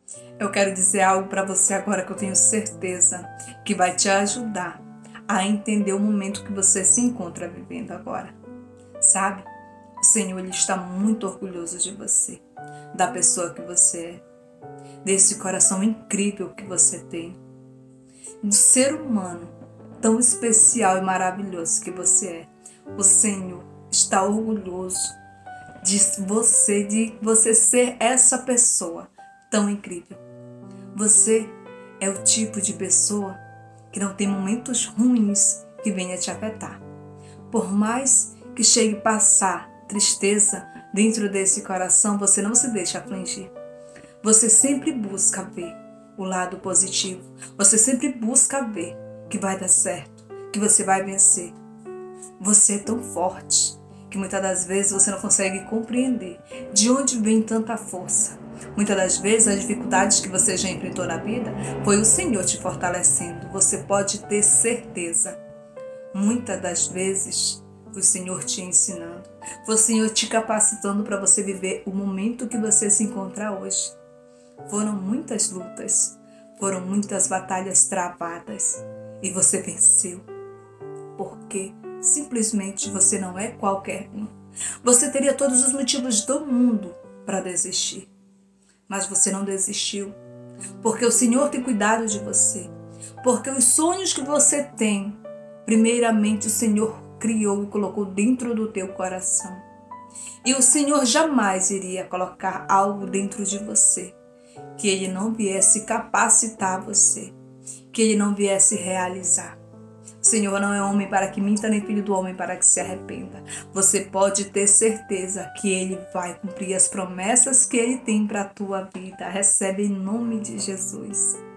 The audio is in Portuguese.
Eu quero dizer algo para você agora que eu tenho certeza que vai te ajudar a entender o momento que você se encontra vivendo agora. Sabe? O Senhor, Ele está muito orgulhoso de você, da pessoa que você é, desse coração incrível que você tem, do ser humano tão especial e maravilhoso que você é. O Senhor está orgulhoso de você ser essa pessoa tão incrível. Você é o tipo de pessoa que não tem momentos ruins que venha te afetar. Por mais que chegue a passar tristeza dentro desse coração, você não se deixa afligir. Você sempre busca ver o lado positivo. Você sempre busca ver que vai dar certo, que você vai vencer. Você é tão forte que muitas das vezes você não consegue compreender de onde vem tanta força. Muitas das vezes as dificuldades que você já enfrentou na vida foi o Senhor te fortalecendo. Você pode ter certeza. Muitas das vezes o Senhor te ensinando, o Senhor te capacitando para você viver o momento que você se encontra hoje. Foram muitas lutas, foram muitas batalhas travadas e você venceu. Porque simplesmente você não é qualquer um. Você teria todos os motivos do mundo para desistir, mas você não desistiu, porque o Senhor tem cuidado de você, porque os sonhos que você tem, primeiramente o Senhor criou e colocou dentro do teu coração. E o Senhor jamais iria colocar algo dentro de você que Ele não viesse capacitar você, que Ele não viesse realizar. O Senhor não é homem para que minta, nem filho do homem para que se arrependa. Você pode ter certeza que Ele vai cumprir as promessas que Ele tem para a tua vida. Recebe em nome de Jesus.